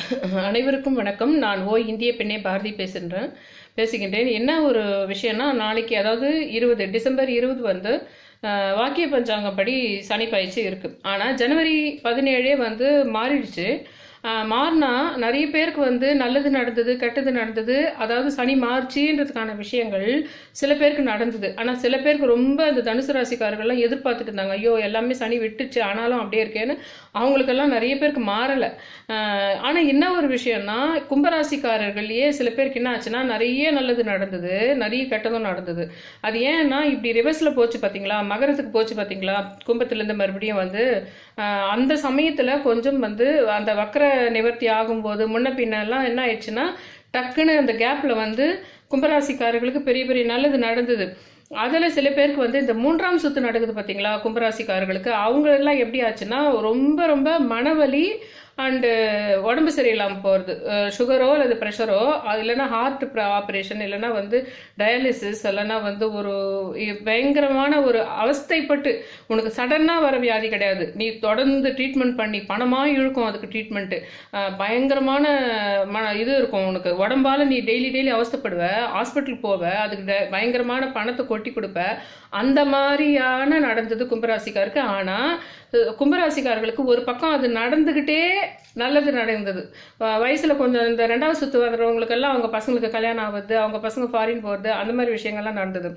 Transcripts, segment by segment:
அனைவருக்கும் வணக்கம். நான் இந்திய பெண்ணே பாரதி பேசுகின்றேன். என்ன ஒரு விஷயம்னா, நாளைக்கு அதாவது டிசம்பர் 20 வந்து வாக்கிய பஞ்சாங்கப்படி சனி பயிற்சி இருக்கு. ஆனால் ஜனவரி 17 வந்து மாறிடுச்சு. மாறினா நிறைய பேருக்கு வந்து நல்லது நடந்தது, கெட்டது நடந்தது. அதாவது சனி மார்ச்சின்றதுக்கான விஷயங்கள் சில பேருக்கு நடந்தது. ஆனால் சில பேருக்கு ரொம்ப அந்த தனுசு ராசிக்காரர்கள்லாம் எதிர்பார்த்துட்டு இருந்தாங்க. ஐயோ எல்லாமே சனி விட்டுச்சு, ஆனாலும் அப்படியே இருக்கேன்னு. அவங்களுக்கெல்லாம் நிறைய பேருக்கு மாறலை. ஆனால் என்ன ஒரு விஷயம்னா, கும்பராசிக்காரர்கள்லயே சில பேருக்கு என்ன ஆச்சுன்னா, நிறைய நல்லது நடந்தது, நிறைய கெட்டதும் நடந்தது. அது ஏன்னா இப்படி ரிவர்ஸில் போச்சு பார்த்தீங்களா, மகரத்துக்கு போச்சு பார்த்தீங்களா, கும்பத்துலேருந்து மறுபடியும் வந்து அந்த சமயத்தில் கொஞ்சம் வந்து அந்த வக்கர நிவர்த்தி ஆகும்போது முன்ன பின்னெல்லாம் என்ன ஆயிடுச்சுன்னா, டக்குன்னு அந்த கேப்ல வந்து கும்பராசிக்காரர்களுக்கு பெரிய பெரிய நல்லது நடந்தது. அதில் சில பேருக்கு வந்து இந்த 3ஆம் சுத்து நடக்குது பார்த்தீங்களா, கும்பராசிக்காரர்களுக்கு அவங்க எல்லாம் எப்படி ஆச்சுன்னா, ரொம்ப ரொம்ப மனவலி அண்டு உடம்பு சரியில்லாமல் போகிறது. சுகரோ அல்லது ப்ரெஷரோ, அது இல்லைன்னா ஹார்ட் ஆப்ரேஷன், இல்லைன்னா வந்து டயாலிசிஸ், இல்லைன்னா வந்து ஒரு பயங்கரமான ஒரு அவஸ்தைப்பட்டு, உனக்கு சடனாக வர வியாதி கிடையாது, நீ தொடர்ந்து ட்ரீட்மெண்ட் பண்ணி பணமாக இழுக்கும் அதுக்கு ட்ரீட்மெண்ட்டு, பயங்கரமான இது இருக்கும் உனக்கு உடம்பால். நீ டெய்லி அவஸ்தைப்படுவ, ஹாஸ்பிட்டல் போவ, அதுக்கு பயங்கரமான பணத்தை கொட்டி கொடுப்ப. அந்த மாதிரியான நடந்தது கும்பராசிக்காருக்கு. ஆனால் கும்பராசிக்காரர்களுக்கு ஒரு பக்கம் அது நடந்துகிட்டே நல்லது நடந்தது. வயசுல கொஞ்சம் இந்த 2வது சுத்து வர்றவங்களுக்கெல்லாம் அவங்க பசங்களுக்கு கல்யாணம் ஆகுது, அவங்க பசங்க ஃபாரின் போகிறது, அந்த மாதிரி விஷயங்கள்லாம் நடந்தது.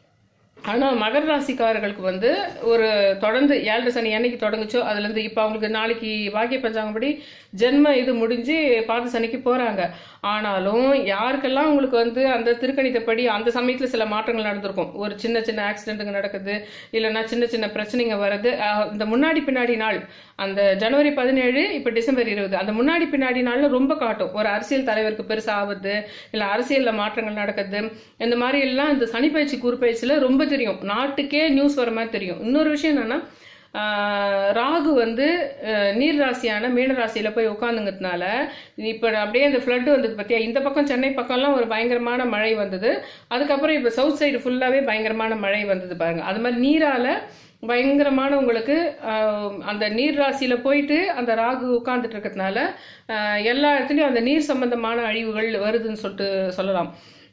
ஆனால் மகர ராசிக்காரர்களுக்கு வந்து ஒரு தொடர்ந்து 7 சனி என்னைக்கு தொடங்குச்சோ அதுலேருந்து இப்போ அவங்களுக்கு நாளைக்கு வாக்கிய பஞ்சாங்கப்படி ஜென்ம இது முடிஞ்சு பாத சனிக்கு போகிறாங்க. ஆனாலும் யாருக்கெல்லாம் உங்களுக்கு வந்து அந்த திருக்கணிதப்படி அந்த சமயத்தில் சில மாற்றங்கள் நடந்திருக்கும். ஒரு சின்ன சின்ன ஆக்சிடென்ட்டுங்க நடக்குது, இல்லைன்னா சின்ன சின்ன பிரச்சனைங்க வருது. இந்த முன்னாடி பின்னாடி நாள், அந்த ஜனவரி 17 இப்போ டிசம்பர் 20, அந்த முன்னாடி பின்னாடி நாளில் ரொம்ப காட்டும். ஒரு அரசியல் தலைவருக்கு பெருசாக ஆகுது, இல்லை அரசியலில் மாற்றங்கள் நடக்குது. இந்த மாதிரி எல்லாம் இந்த சனி பயிற்சி குரு பயிற்சியில் ரொம்ப தெரியும், நாட்டுக்கே நியூஸ் வர மாதிரி தெரியும். இன்னொரு விஷயம் என்னன்னா, ராகு வந்து நீர் ராசியான மீன ராசியில போய் உட்காந்துங்கிறதுனால இப்ப அப்படியே இந்த ஃப்ளட் வந்தது பத்தியா, இந்த பக்கம் சென்னை பக்கம்லாம் ஒரு பயங்கரமான மழை வந்தது. அதுக்கப்புறம் இப்ப சவுத் சைடு ஃபுல்லாவே பயங்கரமான மழை வந்தது பாருங்க. அது மாதிரி நீரால பயங்கரமான உங்களுக்கு அந்த நீர் ராசியில போயிட்டு அந்த ராகு உட்கார்ந்துட்டு இருக்கிறதுனால எல்லா இடத்துலயும் அந்த நீர் சம்பந்தமான அழிவுகள் வருதுன்னு சொல்லிட்டு சொல்லலாம்.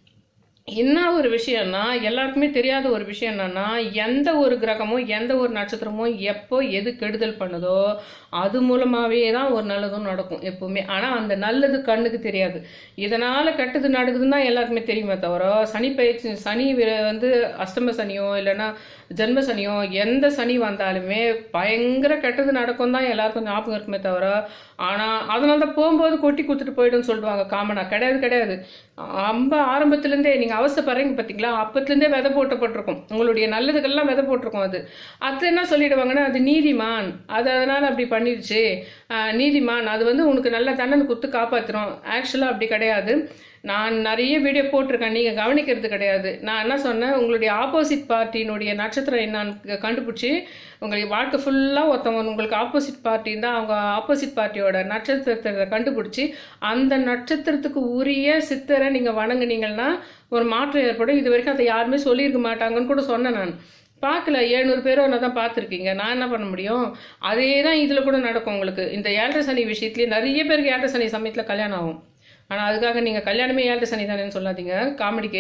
என்ன ஒரு விஷயம்னா, எல்லாருக்குமே தெரியாத ஒரு விஷயம் என்னன்னா, எந்த ஒரு கிரகமோ எந்த ஒரு நட்சத்திரமோ எப்போ எது கெடுதல் பண்ணுதோ அது மூலமாவே தான் ஒரு நல்லதும் நடக்கும் எப்பவுமே. ஆனா அந்த நல்லது கண்ணுக்கு தெரியாது. இதனால கெட்டது நடக்குதுன்னு தான் எல்லாருக்குமே தெரியுமே தவிர, சனி பயிற்சி சனி வந்து அஷ்டம சனியோ இல்லைன்னா ஜென்ம சனியோ எந்த சனி வந்தாலுமே பயங்கர கெட்டது நடக்கும் தான் எல்லாருக்கும் ஞாபகம் இருக்குமே தவிர, ஆனா அதனால தான் போகும்போது கொட்டி குத்துட்டு போயிடும்னு சொல்லுவாங்க காமனா. கிடையாது. ஆரம்பத்திலேருந்தே நீங்க அவசரப்படுறீங்க பார்த்தீங்களா, அப்பத்துலேருந்தே விதை போட்டப்பட்டிருக்கும், உங்களுடைய நல்லதுக்கெல்லாம் விதை போட்டிருக்கும். அது என்ன சொல்லிடுவாங்கன்னா, அது நீதிமான், அது அதனால அப்படி பண்ணிடுச்சு, நீதிமான் அது வந்து உனக்கு நல்ல தண்டனை குத்து காப்பாற்றுறோம். ஆக்சுவலாக அப்படி கிடையாது. நான் நிறைய வீடியோ போட்டிருக்கேன், நீங்கள் கவனிக்கிறது கிடையாது. நான் என்ன சொன்னேன், உங்களுடைய ஆப்போசிட் பார்ட்டியினுடைய நட்சத்திரம் என்னன்னு கண்டுபிடிச்சி, உங்களுக்கு வாழ்க்கை ஃபுல்லாக ஒருத்தவங்க உங்களுக்கு ஆப்போசிட் பார்ட்டி தான், அவங்க ஆப்போசிட் பார்ட்டியோட நட்சத்திரத்தை கண்டுபிடிச்சி அந்த நட்சத்திரத்துக்கு உரிய சித்தரை நீங்கள் வணங்குனீங்கன்னா ஒரு மாற்றம் ஏற்படும். இது வரைக்கும் அதை யாருமே சொல்லியிருக்க மாட்டாங்கன்னு கூட சொன்னேன். நான் பார்க்கல, 700 பேரோ என்ன தான் பார்த்துருக்கீங்க, நான் என்ன பண்ண முடியும். அதே தான் இதில் கூட நடக்கும் உங்களுக்கு. இந்த 7 சனி விஷயத்துலேயே நிறைய பேருக்கு 7 சனி சமயத்தில் கல்யாணம் ஆகும். ஆனால் அதுக்காக நீங்கள் கல்யாணமே 7 சனி தானேன்னு சொல்லாதீங்க காமெடிக்கு.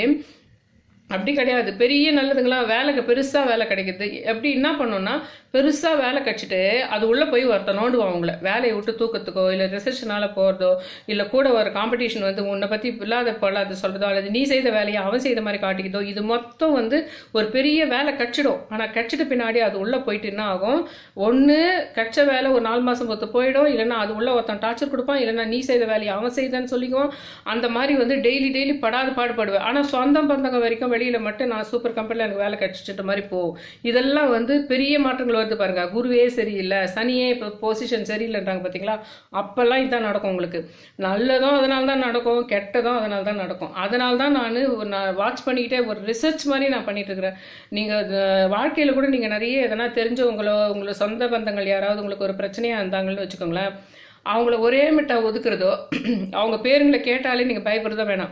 அப்படி கிடையாது. பெரிய நல்லதுங்களா வேலைக்கு பெருசாக வேலை கிடைக்குது. எப்படி என்ன பண்ணோம்னா, பெருசாக வேலை கழிச்சிட்டு அது உள்ளே போய் ஒருத்தர் நோண்டுவான் அவங்கள, வேலையை விட்டு தூக்கத்துக்கோ இல்லை ரிசர்ஷனால் போகிறதோ, இல்லை கூட ஒரு காம்படிஷன் வந்து உன்னை பற்றி இல்லாத பொல்லாத சொல்கிறதோ, அல்லது நீ செய்த வேலையை அவன் செய்த மாதிரி காட்டிக்கிதோ, இது மொத்தம் வந்து ஒரு பெரிய வேலை கச்சிடும். ஆனால் கச்சிட்ட பின்னாடி அது உள்ளே போயிட்டு என்ன ஆகும், ஒன்று கச்ச வேலை ஒரு 4 மாதம் பொறுத்து போயிடும், இல்லைன்னா அது உள்ள ஒருத்தன் டார்ச்சர் கொடுப்பான், இல்லைன்னா நீ செய்த வேலையை அவன் செய்தான்னு சொல்லிக்குவான். அந்த மாதிரி வந்து டெய்லி பாடுபடுவேன். ஆனால் சொந்தம் பந்தங்க வரைக்கும் வெளியில் மட்டும் நான் சூப்பர் கம்பெனியில் எனக்கு வேலை கிடைச்சிட்ட மாதிரி போகும். இதெல்லாம் வந்து பெரிய மாற்றங்கள் வருது பாருங்க. குருவே சரியில்லை, சனியே இப்போ பொசிஷன் சரியில்லைன்றாங்க பார்த்தீங்களா, அப்பெல்லாம் இதுதான் நடக்கும் உங்களுக்கு. நல்லதும் அதனால தான் நடக்கும், கெட்டதும் அதனால தான் நடக்கும். அதனால தான் நான் வாட்ச் பண்ணிக்கிட்டே ஒரு ரிசர்ச் மாதிரி நான் பண்ணிட்டு இருக்கிறேன். நீங்கள் வாழ்க்கையில் கூட நீங்கள் நிறைய எதனா தெரிஞ்சவங்களோ உங்களோட சொந்த பந்தங்கள் யாராவது உங்களுக்கு ஒரு பிரச்சனையாக இருந்தாங்கன்னு வச்சுக்கோங்களேன், அவங்கள ஒரே மிட்டா ஒதுக்குறதோ அவங்க பேருங்களை கேட்டாலே நீங்கள் பயப்படுறதோ வேணாம்.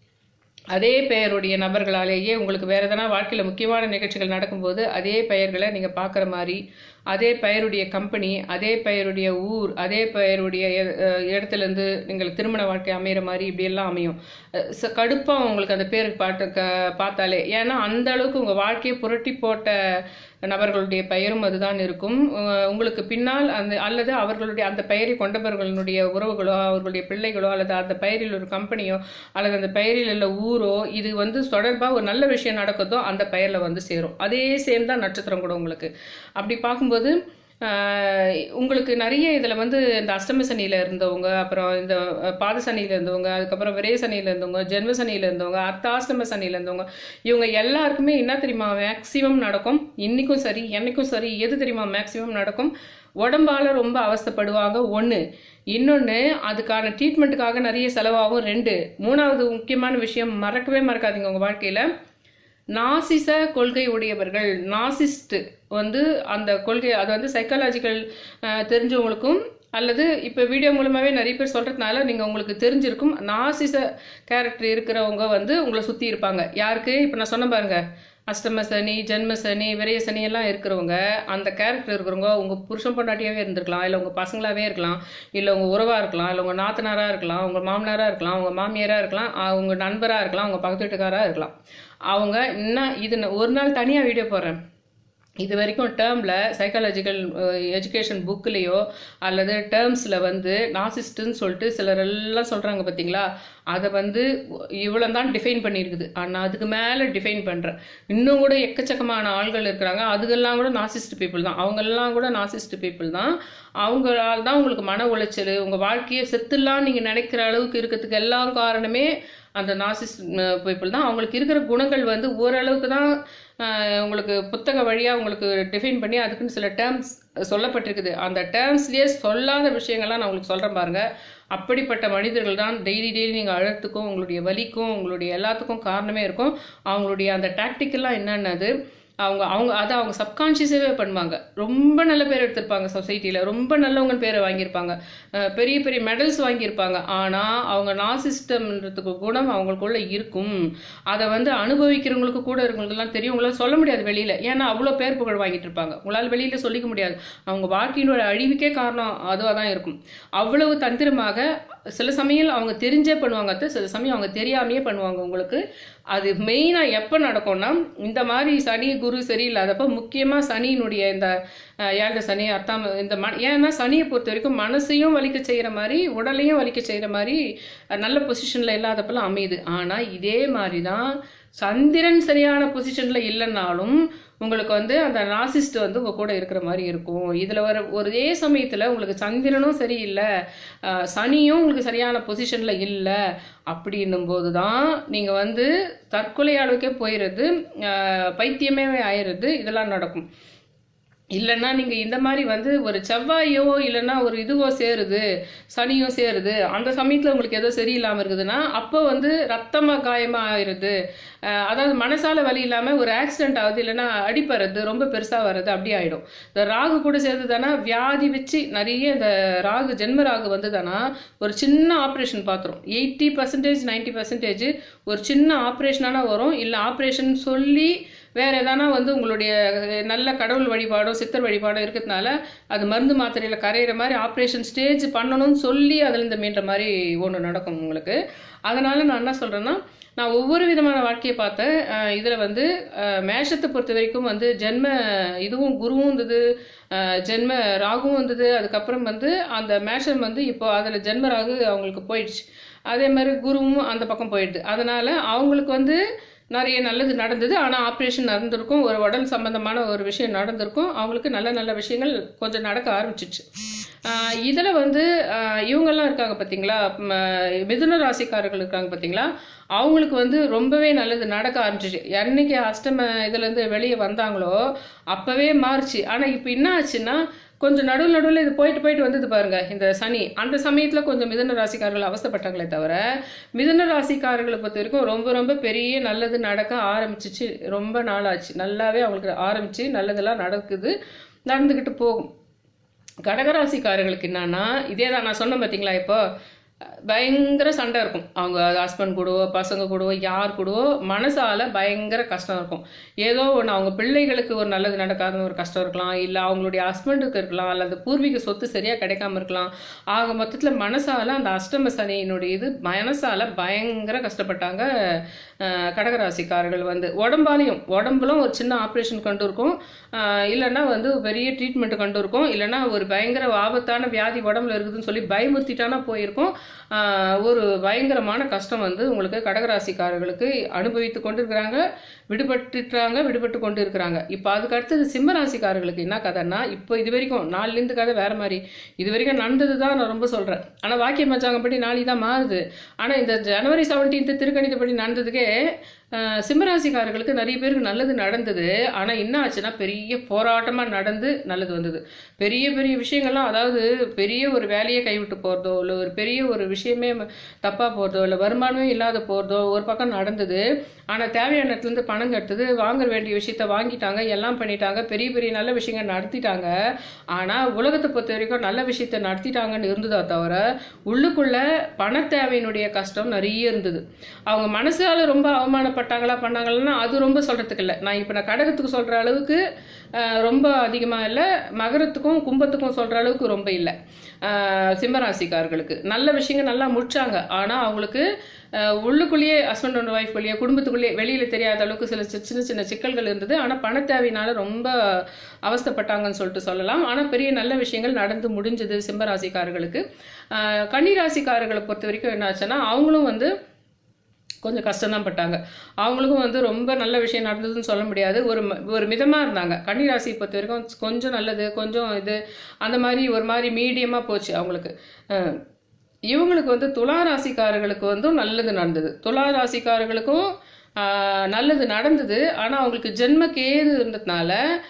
அதே பெயருடைய நபர்களாலேயே உங்களுக்கு வேறு எதனா வாழ்க்கையில் முக்கியமான நிகழ்ச்சிகள் நடக்கும்போது அதே பெயர்களை நீங்கள் பார்க்குற மாதிரி, அதே பெயருடைய கம்பெனி, அதே பெயருடைய ஊர், அதே பெயருடைய இடத்துலேருந்து நீங்கள் திருமண வாழ்க்கை அமைகிற மாதிரி இப்படியெல்லாம் அமையும். கடுப்பாக உங்களுக்கு அந்த பேர் பார்த்தாலே. ஏன்னா அந்த அளவுக்கு உங்கள் வாழ்க்கையை புரட்டி போட்ட நபர்களுடைய பெயரும் அதுதான் இருக்கும். உங்களுக்கு பின்னால் அல்லது அவர்களுடைய அந்த பெயரை கொண்டவர்களுடைய உறவுகளோ, அவர்களுடைய பிள்ளைகளோ, அல்லது அந்த பெயரில் ஒரு கம்பெனியோ, அல்லது அந்த பெயரில் உள்ள ஊரோ, இது தொடர்பாக ஒரு நல்ல விஷயம் நடக்குதோ அந்த பெயரில் சேரும். அதே சேம் தான் நட்சத்திரம் கூட உங்களுக்கு. அப்படி பார்க்கும்போது உங்களுக்கு நிறைய இதில் இந்த அஷ்டம சனியில் இருந்தவங்க, அப்புறம் இந்த பாத சனியில் இருந்தவங்க, அதுக்கப்புறம் விரய சனியில் இருந்தவங்க, ஜென்ம சனியில் இருந்தவங்க, அர்த்தாஷ்டம சனியில் இருந்தவங்க, இவங்க எல்லாருக்குமே என்ன தெரியுமா மேக்சிமம் நடக்கும்? இன்னைக்கும் சரி என்னைக்கும் சரி எது தெரியுமா மேக்சிமம் நடக்கும்? உடம்பால் ரொம்ப அவஸ்தைப்படுவாங்க. ஒன்று. இன்னொன்று, அதுக்கான ட்ரீட்மெண்ட்டுக்காக நிறைய செலவாகும். 2. மூணாவது முக்கியமான விஷயம், மறக்கவே மறக்காதீங்க உங்கள் வாழ்க்கையில், நாசிச கொள்கை உடையவர்கள், நாசிஸ்ட் அந்த கொள்கை, அது சைக்காலஜிக்கல் தெரிஞ்சவங்களுக்கும், அல்லது இப்போ வீடியோ மூலமாகவே நிறைய பேர் சொல்கிறதுனால நீங்கள் உங்களுக்கு தெரிஞ்சிருக்கும். நாசிச கேரக்டர் இருக்கிறவங்க உங்களை சுற்றி இருப்பாங்க. யாருக்கு? இப்போ நான் சொன்ன பாருங்க, அஷ்டம சனி, ஜென்ம சனி, விரய சனி எல்லாம் இருக்கிறவங்க, அந்த கேரக்டர் இருக்கிறவங்க உங்கள் புருஷன் பொண்டாட்டியாகவே இருந்திருக்கலாம், இல்லை உங்கள் பசங்களாகவே இருக்கலாம், இல்லை உங்கள் உறவாக இருக்கலாம், இல்லை உங்கள் நாத்தனாராக இருக்கலாம், உங்கள் மாமனாராக இருக்கலாம், உங்கள் மாமியாராக இருக்கலாம், உங்கள் நண்பராக இருக்கலாம், உங்கள் பக்கத்து வீட்டுக்காராக இருக்கலாம். அவங்க இன்னும் இது ஒரு நாள் தனியாக வீடியோ போடுறேன். இது வரைக்கும் டேர்மில் சைக்காலஜிக்கல் எஜுகேஷன் புக்லேயோ அல்லது டேர்ம்ஸில் நாசிஸ்ட்டுன்னு சொல்லிட்டு சிலரெல்லாம் சொல்கிறாங்க பார்த்தீங்களா, அதை இவ்வளோ தான் டிஃபைன் பண்ணியிருக்குது. ஆனால் அதுக்கு மேலே டிஃபைன் பண்ணுறேன். இன்னும் கூட எக்கச்சக்கமான ஆள்கள் இருக்கிறாங்க, அதுக்கெல்லாம் கூட நாசிஸ்ட் பீப்புள் தான். அவங்கெல்லாம் கூட நாசிஸ்ட் பீப்புள் தான். அவங்களால் தான் உங்களுக்கு மன உளைச்சல், உங்கள் வாழ்க்கையை செத்துலாம் நீங்கள் நினைக்கிற அளவுக்கு இருக்கிறதுக்கு எல்லாம் காரணமே அந்த நாசிஸ்ட் பீப்புள் தான். அவங்களுக்கு இருக்கிற குணங்கள் ஓரளவுக்கு தான் உங்களுக்கு புத்தக வழியாக உங்களுக்கு டிஃபைன் பண்ணி அதுக்குன்னு சில டேர்ம்ஸ் சொல்லப்பட்டிருக்குது. அந்த டேர்ம்ஸ்லேயே சொல்லாத விஷயங்கள்லாம் நான் உங்களுக்கு சொல்கிறேன் பாருங்கள். அப்படிப்பட்ட மனிதர்கள் தான் டெய்லி நீங்கள் அழறதுக்கும், உங்களுடைய வலிக்கும், உங்களுடைய எல்லாத்துக்கும் காரணமே இருக்கும். அவங்களுடைய அந்த டாக்டிக்கெல்லாம் என்னென்னது அவங்க சப்கான்ஷியஸாகவே பண்ணுவாங்க. ரொம்ப நல்ல பேர் எடுத்திருப்பாங்க சொசைட்டியில், ரொம்ப நல்லவங்க பேரை வாங்கியிருப்பாங்க, பெரிய பெரிய மெடல்ஸ் வாங்கியிருப்பாங்க. ஆனால் அவங்க நாசிஸ்டம்ன்றதுக்கு குணம் அவங்களுக்குள்ள இருக்கும். அதை அனுபவிக்கிறவங்களுக்கு கூட இருக்கிறவங்களுக்குலாம் தெரியும். உங்களால் சொல்ல முடியாது வெளியில், ஏன்னா அவ்வளோ பேர் புகழ் வாங்கிட்டு இருப்பாங்க. உங்களால் வெளியில் சொல்லிக்க முடியாது. அவங்க வாழ்க்கையினோட அழிவுக்கே காரணம் அதுவாக தான் இருக்கும். அவ்வளவு தந்திரமாக சில சமயம் அவங்க தெரிஞ்சே பண்ணுவாங்க, சில சமயம் அவங்க தெரியாமையே பண்ணுவாங்க உங்களுக்கு. அது மெயினாக எப்போ நடக்கும்னா, இந்த மாதிரி சனி குரு சரியில்லாதப்போ, முக்கியமாக சனியினுடைய இந்த 7 சனி, அர்த்தாம் இந்த ஏன்னா சனியை பொறுத்த வரைக்கும் மனசையும் வலிக்க செய்கிற மாதிரி, உடலையும் வலிக்க செய்கிற மாதிரி நல்ல பொசிஷனில் இல்லாதப்பெல்லாம் அமையுது. ஆனால் இதே மாதிரி தான் சந்திரன் சரியான பொசிஷனில் இல்லைன்னாலும் உங்களுக்கு அந்த நாசிஸ்ட் உங்கள் கூட இருக்கிற மாதிரி இருக்கும். இதில் ஒரே சமயத்தில் உங்களுக்கு சந்திரனும் சரியில்லை, சனியும் உங்களுக்கு சரியான பொசிஷனில் இல்லை அப்படின்னும் போது தான் நீங்கள் தற்கொலை அளவுக்கே போயிடுறது, பைத்தியமே ஆயிடுறது, இதெல்லாம் நடக்கும். இல்லைன்னா நீங்கள் இந்த மாதிரி ஒரு செவ்வாயோ இல்லைன்னா ஒரு இதுவோ சேருது, சனியோ சேருது, அந்த சமயத்தில் உங்களுக்கு ஏதோ சரியில்லாமல் இருக்குதுன்னா அப்போ ரத்தமாக காயமாக ஆயிடுது. அதாவது மனசால வலி இல்லாமல் ஒரு ஆக்சிடென்ட் ஆகுது, இல்லைன்னா அடிப்படுறது, ரொம்ப பெருசாக வர்றது, அப்படி ஆகிடும். இந்த ராகு கூட சேர்ந்துதானா வியாதி வச்சு நிறைய இந்த ராகு, ஜென்ம ராகு தானா ஒரு சின்ன ஆப்ரேஷன் பார்த்துரும். 80% 90% ஒரு சின்ன ஆப்ரேஷனானா வரும். இல்லை ஆப்ரேஷன் சொல்லி வேறு எதானா உங்களுடைய நல்ல கடவுள் வழிபாடோ சித்தர் வழிபாடோ இருக்கிறதுனால அது மருந்து மாத்திரையில் கரையிற மாதிரி ஆப்ரேஷன் ஸ்டேஜ் பண்ணணும்னு சொல்லி அதுலேருந்து மீன்ற மாதிரி ஒன்று நடக்கும் உங்களுக்கு. அதனால் நான் என்ன சொல்கிறேன்னா, நான் ஒவ்வொரு விதமான வாழ்க்கையை பார்த்தேன். இதில் மேஷத்தை பொறுத்த வரைக்கும் ஜென்ம இதுவும் குருவும் இருந்தது, ஜென்ம ராகுவும் இருந்தது. அதுக்கப்புறம் அந்த மேஷம் இப்போ அதில் ஜென்ம ராகு அவங்களுக்கு போயிடுச்சு. அதே மாதிரி குருவும் அந்த பக்கம் போயிடுது. அதனால் அவங்களுக்கு நிறைய நல்லது நடந்தது. ஆனால் ஆப்ரேஷன் நடந்திருக்கும், ஒரு உடல் சம்பந்தமான ஒரு விஷயம் நடந்திருக்கும், அவங்களுக்கு நல்ல நல்ல விஷயங்கள் கொஞ்சம் நடக்க ஆரம்பிச்சிச்சு. இதில் இவங்கெல்லாம் இருக்காங்க பார்த்தீங்களா, மிதுன ராசிக்காரர்கள் இருக்காங்க பார்த்தீங்களா, அவங்களுக்கு ரொம்பவே நல்லது நடக்க ஆரம்பிச்சிச்சு. என்னைக்கு அஷ்டம இதுலேருந்து வெளியே வந்தாங்களோ அப்போவே மாறுச்சு. ஆனால் இப்போ என்ன ஆச்சுன்னா, கொஞ்சம் நடுவில் இது போயிட்டு வந்தது பாருங்க இந்த சனி. அந்த சமயத்தில் கொஞ்சம் மிதுன ராசிக்காரர்கள் அவஸ்தைப்பட்டாங்களே தவிர, மிதுன ராசிக்காரர்களை பொறுத்த வரைக்கும் ரொம்ப ரொம்ப பெரிய நல்லது நடக்க ஆரம்பிச்சிச்சு. ரொம்ப நாளாச்சு, நல்லாவே அவங்களுக்கு ஆரம்பிச்சு நல்லதெல்லாம் நடந்துக்கிட்டு போகும். கடகராசிக்காரர்களுக்கு என்னன்னா, இதே தான் நான் சொன்னேன் பார்த்தீங்களா, இப்போ பயங்கர சண்டை இருக்கும். அவங்க ஹஸ்பண்ட் கூடவோ பசங்க கூடவோ யார் கூடவோ மனசால பயங்கர கஷ்டம் இருக்கும். ஏதோ ஒன்று அவங்க பிள்ளைகளுக்கு ஒரு நல்லது நடக்காத ஒரு கஷ்டம் இருக்கலாம், இல்லை அவங்களுடைய ஹஸ்பண்டுக்கு இருக்கலாம், அல்லது பூர்வீக சொத்து சரியாக கிடைக்காம இருக்கலாம். ஆக மொத்தத்தில் மனசால அந்த அஷ்டம சனியினுடைய இது மனசால பயங்கர கஷ்டப்பட்டாங்க கடகராசிக்காரர்கள். உடம்புலும் ஒரு சின்ன ஆப்ரேஷன் கொண்டு இருக்கும், இல்லைன்னா பெரிய ட்ரீட்மெண்ட் கொண்டு இருக்கும், இல்லைன்னா ஒரு பயங்கர ஆபத்தான வியாதி உடம்புல இருக்குதுன்னு சொல்லி பயமுறுத்திட்டானா போயிருக்கும். ஒரு பயங்கரமான கஷ்டம் உங்களுக்கு கடகராசிக்காரர்களுக்கு அனுபவித்து கொண்டு இருக்கிறாங்க, விடுபட்டு கொண்டு இருக்கிறாங்க. இப்போ அதுக்கு அடுத்தது சிம்ம ராசிக்காரர்களுக்கு என்ன கதைன்னா, இப்போ இது வரைக்கும் நாளிலிருந்து கதை வேற மாதிரி, இது வரைக்கும் நடந்தது தான் நான் ரொம்ப சொல்றேன். ஆனால் வாக்கிய பஞ்சாங்கப்படி நாளை தான் மாறுது. ஆனால் இந்த ஜனவரி 17 திருக்கணிதப்படி நடந்ததுக்கே சிம்மராசிக்காரர்களுக்கு நிறைய பேருக்கு நல்லது நடந்தது. ஆனால் என்ன ஆச்சுன்னா, பெரிய போராட்டமாக நடந்து நல்லது வந்தது. பெரிய பெரிய விஷயங்கள்லாம், அதாவது பெரிய ஒரு வேலையை கைவிட்டு போகிறதோ, இல்லை ஒரு பெரிய ஒரு விஷயமே தப்பாக போகிறதோ, இல்லை வருமானமே இல்லாத போகிறதோ ஒரு பக்கம் நடந்தது. ஆனால் தேவையான இடத்துலேருந்து பணம் கட்டுது, வாங்க வேண்டிய விஷயத்த வாங்கிட்டாங்க, எல்லாம் பண்ணிட்டாங்க, பெரிய பெரிய நல்ல விஷயங்கள் நடத்திட்டாங்க. ஆனால் உலகத்தை பொறுத்த வரைக்கும் நல்ல விஷயத்த நடத்திட்டாங்கன்னு இருந்ததா தவிர உள்ளுக்குள்ள பண தேவையினுடைய கஷ்டம் நிறைய இருந்தது. அவங்க மனசால ரொம்ப பண்ணாங்கன்னா அது ரொம்ப சொல்றதுக்கு இல்லை. நான் கடகத்துக்கு சொல்ற அளவுக்கு ரொம்ப அதிகமா இல்லை, மகரத்துக்கும் கும்பத்துக்கும் சொல்ற அளவுக்கு ரொம்ப இல்லை. சிம்மராசிக்காரர்களுக்கு நல்ல விஷயங்கள் நல்லா முடிச்சாங்க. ஆனா அவங்களுக்கு உள்ளுக்குள்ளேயே ஹஸ்பண்ட் அண்ட் ஒய்ஃப்குள்ளேயே குடும்பத்துக்குள்ளேயே வெளியில தெரியாத அளவுக்கு சில சின்ன சின்ன சிக்கல்கள் இருந்தது. ஆனா பண தேவையினால ரொம்ப அவஸ்தைப்பட்டாங்கன்னு சொல்லிட்டு சொல்லலாம். ஆனா பெரிய நல்ல விஷயங்கள் நடந்து முடிஞ்சது சிம்மராசிக்காரர்களுக்கு. கன்னிராசிக்காரர்களை பொறுத்த வரைக்கும் என்ன ஆச்சுன்னா, அவங்களும் கொஞ்சம் கஷ்டம்தான் பட்டாங்க. அவங்களுக்கும் ரொம்ப நல்ல விஷயம் நடந்ததுன்னு சொல்ல முடியாது. ஒரு மிதமாக இருந்தாங்க. கன்னிராசியை பொறுத்த வரைக்கும் கொஞ்சம் நல்லது, கொஞ்சம் இது, அந்த மாதிரி ஒரு மாதிரி மீடியமாக போச்சு அவங்களுக்கு. இவங்களுக்கு துலா ராசிக்காரர்களுக்கு நல்லது நடந்தது. துலா ராசிக்காரர்களுக்கும் நல்லது நடந்தது. ஆனால் அவங்களுக்கு ஜென்ம கேது இருந்ததுனால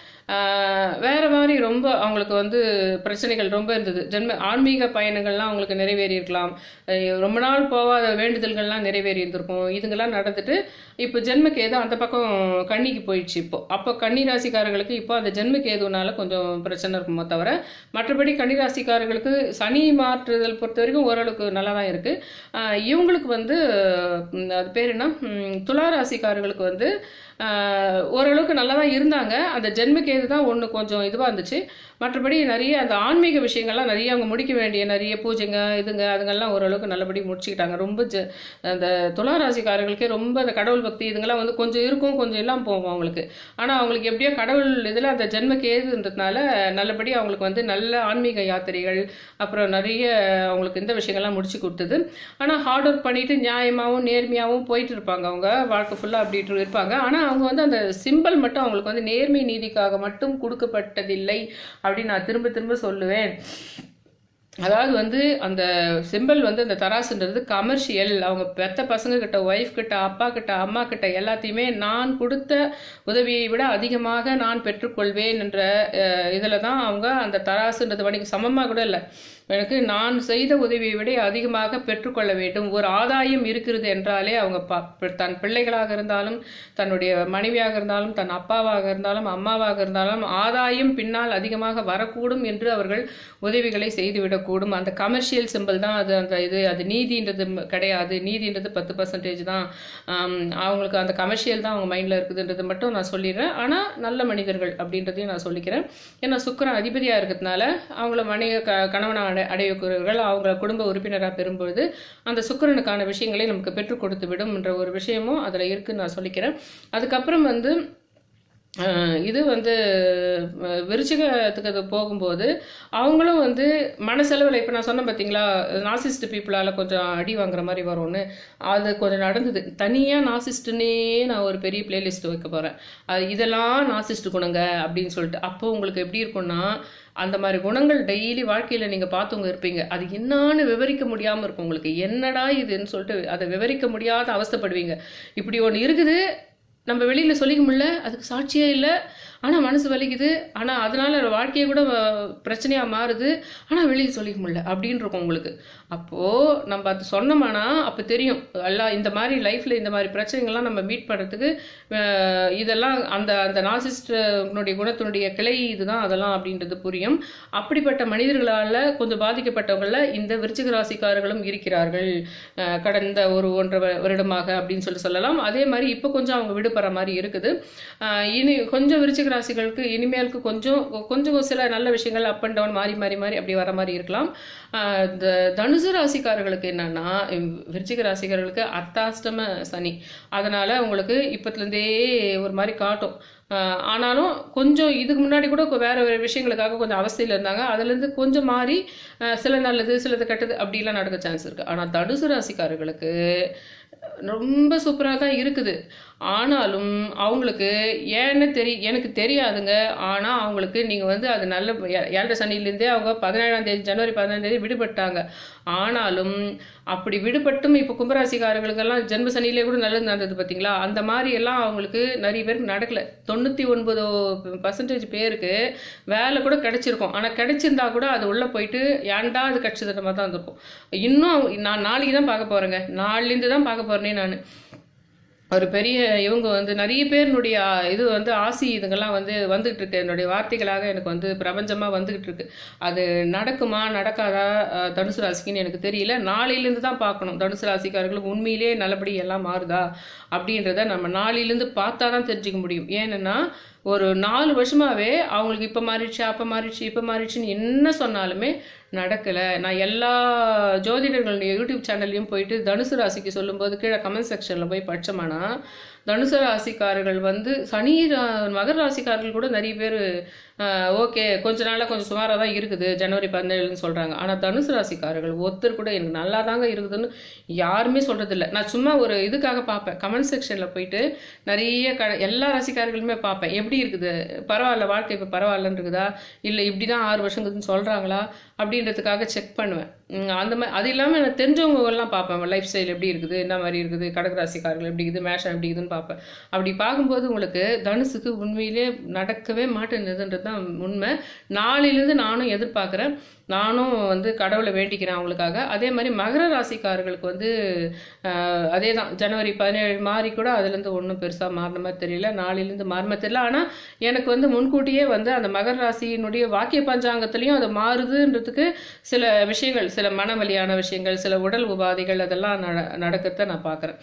வேற மாதிரி ரொம்ப அவங்களுக்கு பிரச்சனைகள் ரொம்ப இருந்தது. ஆன்மீக பயணங்கள்லாம் அவங்களுக்கு நிறைவேறி இருக்கலாம், ரொம்ப நாள் போகாத வேண்டுதல்கள்லாம் நிறைவேறி இருந்திருக்கும். இதுங்கெல்லாம் நடந்துட்டு இப்போ ஜென்மக்கேது அந்த பக்கம் கன்னிக்கு போயிடுச்சு. அப்போ கன்னிராசிக்காரர்களுக்கு இப்போ அந்த ஜென்மக்கேதுனால கொஞ்சம் பிரச்சனை இருக்குமோ தவிர, மற்றபடி கன்னிராசிக்காரர்களுக்கு சனி மாற்றுதல் பொறுத்த வரைக்கும் ஓரளவுக்கு நல்லா தான் இருக்கு. இவங்களுக்கு அது பேர் என்ன, துலா ராசிக்காரர்களுக்கு ஓரளவுக்கு நல்லா தான் இருந்தாங்க. அந்த ஜென்மக்கேது தான் ஒன்று கொஞ்சம் இதுவாக இருந்துச்சு. மற்றபடி நிறைய அந்த ஆன்மீக விஷயங்கள்லாம் நிறைய அவங்க முடிக்க வேண்டிய நிறைய பூஜைங்க அதுங்கெல்லாம் ஓரளவுக்கு நல்லபடி முடிச்சுக்கிட்டாங்க. ரொம்ப அந்த துலா ராசிக்காரர்களுக்கே ரொம்ப அந்த கடவுள் பக்தி இதுங்கெல்லாம் கொஞ்சம் இருக்கும், கொஞ்சம் எல்லாம் போகும் அவங்களுக்கு. ஆனால் அவங்களுக்கு எப்படியோ கடவுள் இதில் அந்த ஜென்மக்கேதுன்றதுனால நல்லபடி அவங்களுக்கு நல்ல ஆன்மீக யாத்திரைகள், அப்புறம் நிறைய அவங்களுக்கு இந்த விஷயங்கள்லாம் முடிச்சு கொடுத்தது. ஆனால் ஹார்ட் ஒர்க் பண்ணிட்டு நியாயமாகவும் நேர்மையாகவும் போயிட்டு இருப்பாங்க. அவங்க வாழ்க்கை ஃபுல்லாக அப்படிட்டு இருப்பாங்க. ஆனால் அவங்க அந்த சிம்பிள் மட்டும் அவங்களுக்கு நேர்மை நீதிக்காக மட்டும் கொடுக்கப்பட்டதில்லை அப்படின்னு நான் திரும்ப திரும்ப சொல்லுவேன். அதாவது அந்த சிம்பிள் அந்த தராசுன்றது கமர்ஷியல். அவங்க பெத்த பசங்க கிட்ட, ஒய்ஃப் கிட்ட, அப்பா கிட்ட, அம்மா கிட்ட எல்லாத்தையுமே நான் கொடுத்த உதவியை விட அதிகமாக நான் பெற்றுக்கொள்வேன் என்ற இதில் தான் அவங்க அந்த தராசுன்றது வணிகம் சமமாக கூட இல்லை. எனக்கு நான் செய்த உதவியை விட அதிகமாக பெற்றுக்கொள்ள வேண்டும். ஒரு ஆதாயம் இருக்கிறது என்றாலே அவங்க தன் பிள்ளைகளாக இருந்தாலும், தன்னுடைய மனைவியாக இருந்தாலும், தன் அப்பாவாக இருந்தாலும், அம்மாவாக இருந்தாலும் ஆதாயம் பின்னால் அதிகமாக வரக்கூடும் என்று அவர்கள் உதவிகளை செய்துவிடக்கூடும். அந்த கமர்ஷியல் சிம்பிள் தான் அது. அந்த இது அது நீதின்றது கிடையாது. நீதின்றது 10% தான். அவங்களுக்கு அந்த கமர்ஷியல் தான் அவங்க மைண்டில் இருக்குதுன்றது மட்டும் நான் சொல்லிடுறேன். ஆனால் நல்ல மனிதர்கள் அப்படின்றதையும் நான் சொல்லிக்கிறேன். ஏன்னா சுக்கிரன் அதிபதியாக இருக்கிறதுனால அவங்கள கணவனாக அடையக்கூடியவர்கள் அவங்க குடும்ப உறுப்பினராக பெறும்பொழுது அந்த சுக்கிரனுக்கான விஷயங்களை நமக்கு பெற்றுக் கொடுத்து விடும் என்ற ஒரு விஷயமும் அதில் இருக்குன்னு நான் சொல்லிக்கிறேன். அதுக்கப்புறம் இது விருச்சிகத்துக்கு அது போகும்போது அவங்களும் மனசெலவில் இப்போ நான் சொன்னேன் பார்த்தீங்களா, நாசிஸ்ட் பீப்புளால் கொஞ்சம் அடி வாங்குற மாதிரி வரும்னு, அது கொஞ்சம் நடந்தது. தனியாக நாசிஸ்ட்டுன்னே நான் ஒரு பெரிய பிளேலிஸ்ட் வைக்க போகிறேன். இதெல்லாம் நாசிஸ்ட் குணங்க அப்படின்னு சொல்லிட்டு. அப்போ உங்களுக்கு எப்படி இருக்கும்னா, அந்த மாதிரி குணங்கள் டெய்லி வாழ்க்கையில் நீங்கள் பார்த்தவங்க இருப்பீங்க. அது என்னான்னு விவரிக்க முடியாமல் இருக்கும் உங்களுக்கு. என்னடா இதுன்னு சொல்லிட்டு அதை விவரிக்க முடியாத அவஸ்தைப்படுவீங்க. இப்படி ஒன்று இருக்குது, நம்ம வெளியில் சொல்லிக்க முடியல, அதுக்கு சாட்சியே இல்லை, ஆனால் மனசு வலிக்குது, ஆனால் அதனால வாழ்க்கையை கூட பிரச்சனையாக மாறுது, ஆனால் வெளியே சொல்லிக்க முடியல அப்படின்னு இருக்கும் உங்களுக்கு. அப்போது நம்ம அது சொன்னோம்னா அப்போ தெரியும் எல்லாம் இந்த மாதிரி லைஃப்பில் இந்த மாதிரி பிரச்சனைகள்லாம் நம்ம மீட் பண்ணுறதுக்கு இதெல்லாம் அந்த அந்த நார்சிஸ்டனுடைய குணத்தினுடைய கிளை இதுதான் அதெல்லாம் அப்படின்றது புரியும். அப்படிப்பட்ட மனிதர்களால் கொஞ்சம் பாதிக்கப்பட்டவங்கள இந்த விருச்சிக ராசிக்காரர்களும் இருக்கிறார்கள் கடந்த ஒரு 1.5 வருடமாக அப்படின்னு சொல்லலாம். அதே மாதிரி இப்போ கொஞ்சம் அவங்க விடுபடுற மாதிரி இருக்குது. இனி கொஞ்சம் விருச்சிக ராசிகளுக்கு இனிமேலுக்கு கொஞ்சம் கொஞ்சம் சில நல்ல விஷயங்கள் அப் அண்ட் டவுன் மாறி மாறி மாறி அப்படி வர மாதிரி இருக்கலாம். இந்த தனுசு ராசிக்காரர்களுக்கு என்னன்னா, விருச்சிக ராசிக்காரர்களுக்கு அர்த்தாஷ்டம சனி, அதனால உங்களுக்கு இப்பத்துலேருந்தே ஒரு மாதிரி காட்டும். ஆனாலும் கொஞ்சம் இதுக்கு முன்னாடி கூட வேற வேறு விஷயங்களுக்காக கொஞ்சம் அவஸ்தையில் இருந்தாங்க, அதுலேருந்து கொஞ்சம் மாறி சில நல்லது சிலது கெட்டது அப்படிலாம் நடக்க சான்ஸ் இருக்குது. ஆனால் தனுசு ராசிக்காரர்களுக்கு ரொம்ப சூப்பராக தான் இருக்குது. ஆனாலும் அவங்களுக்கு ஏன்னு எனக்கு தெரியாதுங்க. ஆனால் அவங்களுக்கு நீங்கள் வந்து அது நல்ல 7 சனிலேருந்தே அவங்க 17ஆம் தேதி ஜனவரி 17ஆம் தேதி விடுபட்டாங்க. ஆனாலும் அப்படி விடுபட்டும் இப்போ கும்பராசிக்காரர்களுக்கெல்லாம் ஜென்ம சனியிலே கூட நல்லது நடந்தது பார்த்தீங்களா? அந்த மாதிரி எல்லாம் அவங்களுக்கு நிறைய பேருக்கு நடக்கலை. 99% பேருக்கு வேலை கூட கிடைச்சிருக்கும். ஆனால் கிடைச்சிருந்தா கூட அது உள்ளே போயிட்டு ஏன்டா அது கிடைச்சதுன்ற மாதிரி தான் இருந்திருக்கும். இன்னும் நான் நாளைக்கு தான் பார்க்க போகிறேங்க, நாளிலேருந்து தான் பார்க்க போகிறேனே நான். ஒரு பெரிய இவங்க வந்து நிறைய பேருனுடைய இது வந்து ஆசி இதுங்கெல்லாம் வந்து வந்துகிட்டு இருக்கு. என்னுடைய வார்த்தைகளாக எனக்கு வந்து பிரபஞ்சமாக வந்துகிட்டு இருக்கு. அது நடக்குமா நடக்காதா தனுசு ராசிக்குன்னு எனக்கு தெரியல. நாளையிலேருந்து தான் பார்க்கணும் தனுசு ராசிக்காரர்களுக்கு உண்மையிலே நல்லபடி எல்லாம் மாறுதா அப்படின்றத நம்ம நாளையிலேருந்து பார்த்தா தான் தெரிஞ்சுக்க முடியும். ஏன்னா ஒரு 4 வருஷமாகவே அவங்களுக்கு இப்போ மாறிடுச்சு அப்போ மாறிடுச்சு இப்போ மாறிடுச்சுன்னு என்ன சொன்னாலுமே நடக்கலை. நான் எல்லா ஜோதிடர்களுடைய யூடியூப் சேனல்லையும் போயிட்டு தனுசு ராசிக்கு சொல்லும்போது கீழே கமெண்ட் செக்ஷனில் போய் படித்தோம்னா தனுசு ராசிக்காரர்கள் வந்து மகர ராசிக்காரர்கள் கூட நிறைய பேர் ஓகே கொஞ்ச நாளாக கொஞ்சம் சுமாராக தான் இருக்குது ஜனவரி 17ன்னு சொல்கிறாங்க. ஆனால் தனுசு ராசிக்காரர்கள் ஒருத்தர் கூட எனக்கு நல்லா தாங்க இருக்குதுன்னு யாருமே சொல்கிறதில்ல. நான் சும்மா ஒரு இதுக்காக பார்ப்பேன், கமெண்ட் செக்ஷனில் போயிட்டு நிறைய எல்லா ராசிக்காரர்களுமே பார்ப்பேன் எப்படி இருக்குது, பரவாயில்ல வாழ்க்கை இப்போ பரவாயில்லன்னு இருக்குதா, இல்லை இப்படி தான் 6 வருஷங்குதுன்னு சொல்கிறாங்களா அப்படின்றதுக்காக செக் பண்ணுவேன். அந்த மாதிரி அது இல்லாமல் எனக்கு தெரிஞ்சவங்கெல்லாம் பார்ப்பேன் லைஃப் ஸ்டைல் எப்படி இருக்குது, என்ன மாதிரி இருக்குது, கடகராசிக்காரர்கள் எப்படி இருக்குது, மேஷம் எப்படி இருக்குதுன்னு பார்ப்பேன். அப்படி பார்க்கும்போது உங்களுக்கு தனுசுக்கு உண்மையிலே நடக்கவே மாட்டேங்குதுன்றது தான் உண்மை. நாளையிலேருந்து நானும் எதிர்பார்க்குறேன், நானும் வந்து கடவுளை வேண்டிக்கிறேன் அவங்களுக்காக. அதே மாதிரி மகர ராசிக்காரர்களுக்கு வந்து அதே தான் ஜனவரி 17 மாறி கூட அதுலேருந்து ஒன்றும் பெருசாக மாறின மாதிரி தெரியல, நாளையிலேருந்து மாறின தெரியல. ஆனால் எனக்கு வந்து முன்கூட்டியே வந்து அந்த மகர ராசியினுடைய வாக்கிய பஞ்சாங்கத்திலையும் அது மாறுதுன்றதுக்கு சில விஷயங்கள், சில மனவலியான விஷயங்கள், சில உடல் உபாதைகள் அதெல்லாம் நடக்கிறத நான் பார்க்குறேன்.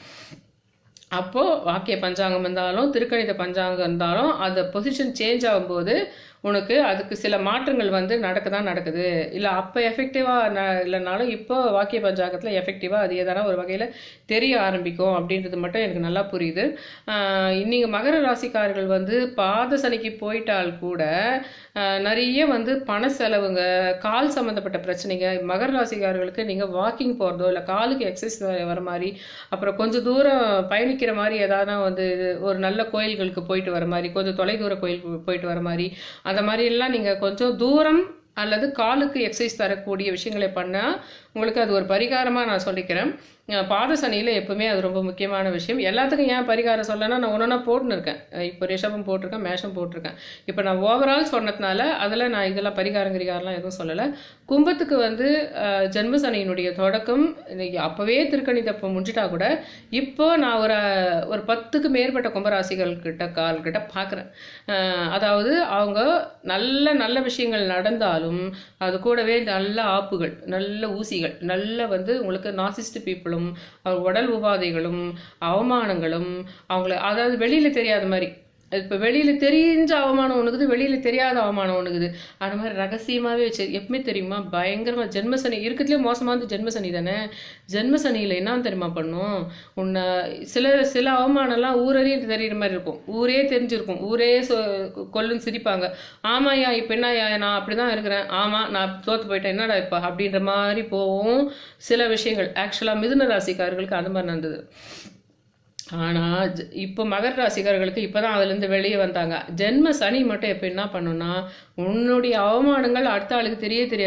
அப்போது வாக்கிய பஞ்சாங்கம் இருந்தாலும் திருக்கணித பஞ்சாங்கம் இருந்தாலும் அந்த பொசிஷன் சேஞ்ச் ஆகும்போது உனக்கு அதுக்கு சில மாற்றங்கள் வந்து நடக்க தான் நடக்குது. இல்லை அப்போ எஃபெக்டிவாக இல்லைனாலும் இப்போ வாக்கிய பஞ்சாங்கத்தில் எஃபெக்டிவாக அது ஏதான ஒரு வகையில் தெரிய ஆரம்பிக்கும் அப்படின்றது மட்டும் எனக்கு நல்லா புரியுது. நீங்கள் மகர ராசிக்காரர்கள் வந்து பாத சனிக்கு போயிட்டால் கூட நிறைய வந்து பண செலவுங்க, கால் சம்மந்தப்பட்ட பிரச்சனைங்க, மகர ராசிக்காரர்களுக்கு நீங்கள் வாக்கிங் போகிறதோ இல்லை காலுக்கு எக்ஸசைஸ் வர மாதிரி, அப்புறம் கொஞ்சம் தூரம் பயணிக்கிற மாதிரி ஏதாவது வந்து ஒரு நல்ல கோயில்களுக்கு போயிட்டு வர மாதிரி, கொஞ்சம் தொலைதூர கோயிலுக்கு போயிட்டு வர மாதிரி, அந்த மாதிரி எல்லாம் நீங்கள் கொஞ்சம் தூரம் அல்லது காலுக்கு எக்ஸசைஸ் தரக்கூடிய விஷயங்களை பண்ணால் உங்களுக்கு அது ஒரு பரிகாரமாக நான் சொல்லிக்கிறேன். பாத சனியில் எப்பவுமே அது ரொம்ப முக்கியமான விஷயம். எல்லாத்துக்கும் ஏன் பரிகாரம் சொல்லனா நான் ஒன்றா போட்டுன்னு இருக்கேன். இப்போ ரிஷபம் போட்டிருக்கேன், மேஷம் போட்டிருக்கேன். இப்போ நான் ஓவரால் சொன்னதுனால அதில் நான் இதெல்லாம் பரிகாரங்கரிகாரெலாம் எதுவும் சொல்லலை. கும்பத்துக்கு வந்து ஜென்ம சனியினுடைய தொடக்கம் அப்போவே திருக்கணிதப்போ முடிஞ்சிட்டா கூட இப்போ நான் ஒரு 10க்கு மேற்பட்ட கும்பராசிகள்கிட்ட கால்கிட்ட பார்க்குறேன். அதாவது அவங்க நல்ல விஷயங்கள் நடந்தாலும் அது கூடவே நல்ல ஆப்புகள், நல்ல ஊசிகள், நல்ல வந்து உங்களுக்கு நார்சிஸ்ட் பீப்புளும் உடல் உபாதைகளும் அவமானங்களும் அவங்கள அதாவது வெளியில் தெரியாத மாதிரி, இப்போ வெளியில் தெரிஞ்ச அவமானம் ஒன்றுக்குது, வெளியில் தெரியாத அவமானம் ஒன்றுக்குது, அந்த மாதிரி ரகசியமாகவே வச்சு எப்பவுமே தெரியுமா பயங்கரமாக ஜென்மசனி இருக்கிறதுலே மோசமானது ஜென்மசனி தானே. ஜென்மசனியில் என்ன தெரியுமா பண்ணும், உன்னை சில அவமானம்லாம் ஊரே தெரிகிற மாதிரி இருக்கும், ஊரே தெரிஞ்சிருக்கும், ஊரே கொல்லுன்னு சிரிப்பாங்க. ஆமாயா இப்போ என்னயா நான் அப்படி தான் இருக்கிறேன், ஆமாம் நான் தோற்று போயிட்டேன் என்னடா இப்போ அப்படின்ற மாதிரி போகும் சில விஷயங்கள். ஆக்சுவலாக மிதுன ராசிக்காரர்களுக்கு அந்த மாதிரி நடந்தது. ஆனால் இப்போ மகர ராசிக்காரர்களுக்கு இப்போ தான் அதுலேருந்து வெளியே வந்தாங்க. ஜென்ம சனி மட்டும் எப்போ என்ன பண்ணுன்னா உன்னுடைய அவமானங்கள் அடுத்த ஆளுக்கு தெரியாது.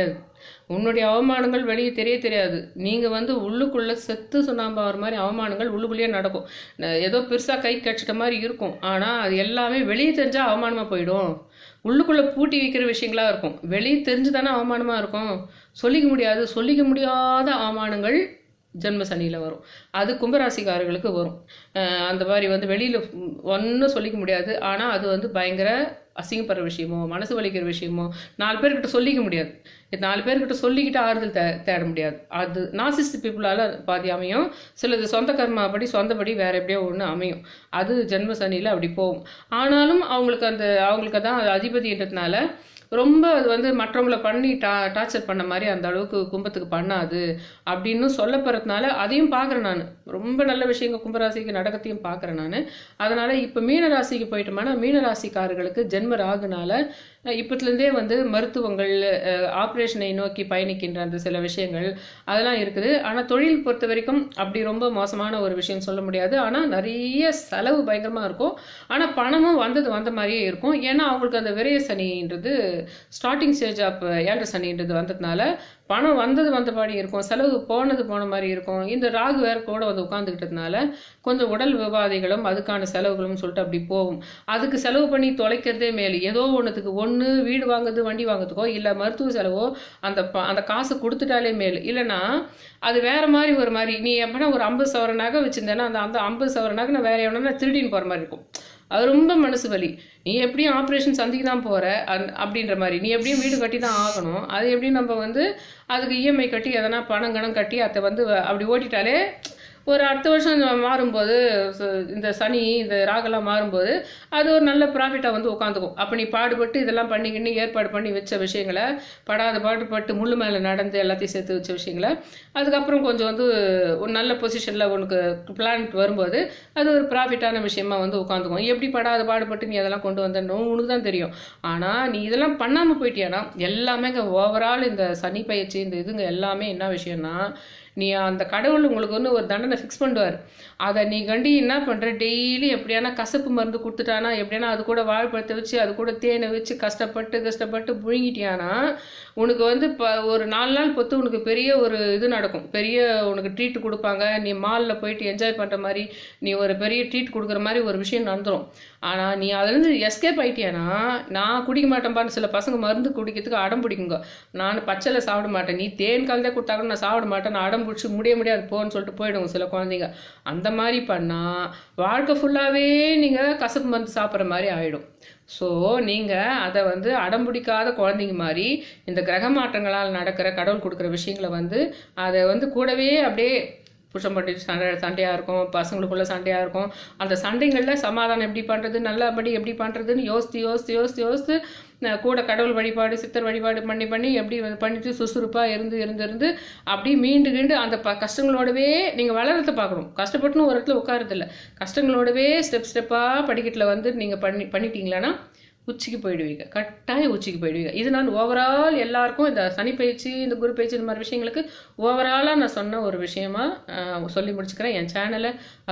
உன்னுடைய அவமானங்கள் வெளியே தெரியாது. நீங்கள் வந்து உள்ளுக்குள்ளே செத்து சுண்ணாம்பு மாதிரி அவமானங்கள் உள்ளுக்குள்ளேயே நடக்கும். ஏதோ பெருசாக கை கடிச்சிட்ட மாதிரி இருக்கும், ஆனால் அது எல்லாமே வெளியே தெரிஞ்சால் அவமானமாக போயிடும். உள்ளுக்குள்ளே பூட்டி வைக்கிற விஷயங்களா இருக்கும், வெளியே தெரிஞ்சு தானே அவமானமாக இருக்கும். சொல்லிக்க முடியாத அவமானங்கள் ஜென்ம சனியில் வரும். அது கும்பராசிக்காரர்களுக்கு வரும். அந்த மாதிரி வந்து வெளியில் ஒன்றும் சொல்லிக்க முடியாது, ஆனால் அது வந்து பயங்கர அசிங்கப்படுற விஷயமோ மனசு வலிக்கிற விஷயமோ 4 பேர்கிட்ட சொல்லிக்க முடியாது. 4 பேர்கிட்ட சொல்லிக்கிட்டு ஆறுதல் தேட முடியாது. அது நார்சிஸ்ட் பீப்புளால் பாதி அமையும், சிலது சொந்த கர்மாப்படி சொந்தப்படி வேற எப்படியோ ஒன்று அமையும். அது ஜென்ம சனியில் அப்படி போகும். ஆனாலும் அவங்களுக்கு தான் அது அதிபதின்றதுனால ரொம்ப அது வந்து மற்றவங்கள பண்ணி டார்ச்சர் பண்ண மாதிரி அந்த அளவுக்கு கும்பத்துக்கு பண்ணாது அப்படின்னு சொல்லப்படுறதுனால அதையும் பார்க்குறேன் நான். ரொம்ப நல்ல விஷயங்கள் கும்பராசிக்கு நடக்கத்தையும் பார்க்குறேன் நான். அதனால் இப்போ மீனராசிக்கு போயிட்டோம்னா மீனராசிக்காரர்களுக்கு ஜென்ம ராகுனால இப்போத்துலேருந்தே வந்து மருத்துவங்கள் ஆப்ரேஷனை நோக்கி பயணிக்கின்ற அந்த சில விஷயங்கள் அதெல்லாம் இருக்குது. ஆனால் தொழில் பொறுத்த வரைக்கும் அப்படி ரொம்ப மோசமான ஒரு விஷயம் சொல்ல முடியாது. ஆனால் நிறைய செலவு பயங்கரமாக இருக்கும், ஆனால் பணமும் வந்த மாதிரியே இருக்கும். ஏன்னா அவங்களுக்கு அந்த விரய சனின்றது ஸ்டார்டிங் ஸ்டேஜ் ஆஃப் ஏழரை சனின்றது வந்ததுனால பணம் வந்தபாடி இருக்கும், செலவு போன மாதிரி இருக்கும். இந்த ராகு வேற கூட வந்து உட்காந்துக்கிட்டதுனால கொஞ்சம் உடல் விவாதிகளும் அதுக்கான செலவுகளும் சொல்லிட்டு அப்படி போகும். அதுக்கு செலவு பண்ணி தொலைக்கிறதே மேலே ஏதோ ஒன்றுத்துக்கு ஒன்று வீடு வாங்குறது வண்டி வாங்குறதுக்கோ இல்லை மருத்துவ செலவோ அந்த காசு கொடுத்துட்டாலே மேல். இல்லைன்னா அது வேற மாதிரி ஒரு மாதிரி நீ எப்படின்னா ஒரு 50 சவர நகை வச்சிருந்தேன்னா அந்த 50 சவர நகை நான் வேற எவனா திருடின்னு போகிற மாதிரி இருக்கும். அது ரொம்ப மனசு வலி. நீ எப்படியும் ஆப்ரேஷன் சந்திக்கு தான் போகிற அப்படின்ற மாதிரி, நீ எப்படியும் வீடு கட்டி தான் ஆகணும். அது எப்படியும் நம்ம வந்து அதுக்கு இஎம்ஐ கட்டி எதனா பணம் கட்டி அதை வந்து அப்படி ஓட்டிட்டாலே ஒரு அடுத்த வருஷம் மாறும்போது இந்த சனி இந்த ராகெல்லாம் மாறும்போது அது ஒரு நல்ல ப்ராஃபிட்டாக வந்து உட்காந்துக்கும். அப்போ நீ பாடுபட்டு இதெல்லாம் பண்ணிக்கின்னு ஏற்பாடு பண்ணி வச்ச விஷயங்களை பாடுபட்டு முள்ளு மேலே நடந்து எல்லாத்தையும் சேர்த்து வச்ச விஷயங்களை அதுக்கப்புறம் கொஞ்சம் வந்து ஒரு நல்ல பொசிஷனில் உனக்கு பிளான் வரும்போது அது ஒரு ப்ராஃபிட்டான விஷயமா வந்து உட்காந்துக்கும். எப்படி பாடுபட்டு நீ அதெல்லாம் கொண்டு வந்தணும் உனக்கு தான் தெரியும். ஆனால் நீ இதெல்லாம் பண்ணாமல் போயிட்டியானா எல்லாமே ஓவரால் இந்த சனி பயிற்சி இந்த இதுங்க எல்லாமே என்ன விஷயம்னா, நீ அந்த கடவுள் உங்களுக்கு வந்து ஒரு தண்டனை ஃபிக்ஸ் பண்ணுவார். அதை நீ கண்டி என்ன பண்ணுற, டெய்லி எப்படியானா கசப்பு மருந்து கொடுத்துட்டானா எப்படியானா அது கூட வாழைப்பழத்தை வச்சு அது கூட தேனை வச்சு கஷ்டப்பட்டு புழுங்கிட்டியானா உனக்கு வந்து ஒரு 4 நாள் பொத்து உனக்கு பெரிய ஒரு இது நடக்கும். பெரிய உனக்கு ட்ரீட் கொடுப்பாங்க. நீ மாலில் போயிட்டு என்ஜாய் பண்ணுற மாதிரி நீ ஒரு பெரிய ட்ரீட் கொடுக்குற மாதிரி ஒரு விஷயம் நடந்துடும். ஆனால் நீ அதுலேருந்து எஸ்கேப் ஆகிட்டியானா, நான் குடிக்க மாட்டேன்பான்னு சில பசங்க மருந்து குடிக்கிறதுக்கு அடம் பிடிக்குங்க. நான் பச்சைல சாப்பிட மாட்டேன், நீ தேன் கலந்தே கொடுத்தாக்க நான் சாப்பிட மாட்டேன், நான் அடம் பிடிச்சி முடியாது போன்னு சொல்லிட்டு போயிடுங்க சில குழந்தைங்க. அந்த மாதிரி பண்ணால் வாழ்க்கை ஃபுல்லாகவே நீங்கள் கசப்பு மருந்து சாப்பிட்ற மாதிரி ஆகிடும். ஸோ நீங்கள் அதை வந்து அடம்பிடிக்காத குழந்தைங்க மாதிரி இந்த கிரக மாற்றங்களால் நடக்கிற கடவுள் கொடுக்குற விஷயங்களை வந்து அதை வந்து கூடவே அப்படியே புருஷன் பட்டி சண்டையாக இருக்கும், பசங்களுக்குள்ள சண்டையாக இருக்கும். அந்த சண்டைகளில் சமாதானம் எப்படி பண்ணுறது, நல்லபடி எப்படி பண்ணுறதுன்னு யோசித்து கூட கடவுள் வழிபாடு சித்தர் வழிபாடு பண்ணி எப்படி பண்ணிட்டு சுறுசுறுப்பாக இருந்து அப்படி மீண்டு அந்த கஷ்டங்களோடவே நீங்கள் வளரத்தை பார்க்கணும். கஷ்டப்பட்டுன்னு ஒரு இடத்துல உட்காரதில்லை, கஷ்டங்களோடவே ஸ்டெப்பாக படிக்கட்டில் வந்து நீங்கள் பண்ணிட்டீங்களான்னா உச்சிக்கு போயிடுவீங்க, கட்டாயம் உச்சிக்கு போயிடுவீங்க. இது நான் ஓவரால் எல்லாருக்கும் இந்த சனி பயிற்சி இந்த குரு பயிற்சி இந்த மாதிரி விஷயங்களுக்கு ஓவராலாக நான் சொன்ன ஒரு விஷயமா சொல்லி முடிச்சுக்கிறேன். என் சேனலை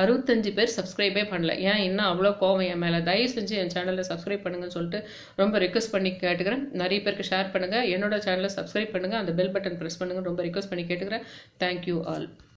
65 பேர் சப்ஸ்கிரைபே பண்ணல. ஏன் இன்னும் அவ்வளோ கோவம் என் மேலே? தயவு செஞ்சு என் சேனலை சப்ஸ்கிரைப் பண்ணுங்கன்னு சொல்லிட்டு ரொம்ப ரிக்வஸ்ட் பண்ணி கேட்டுக்கிறேன். நிறைய பேருக்கு ஷேர் பண்ணுங்கள், என்னோட சேனலை சப்ஸ்கிரைப் பண்ணுங்கள், அந்த பெல் பட்டன் ப்ரெஸ் பண்ணுங்கள் ரொம்ப ரிக்வஸ்ட் பண்ணி கேட்டுக்கிறேன். Thank you all.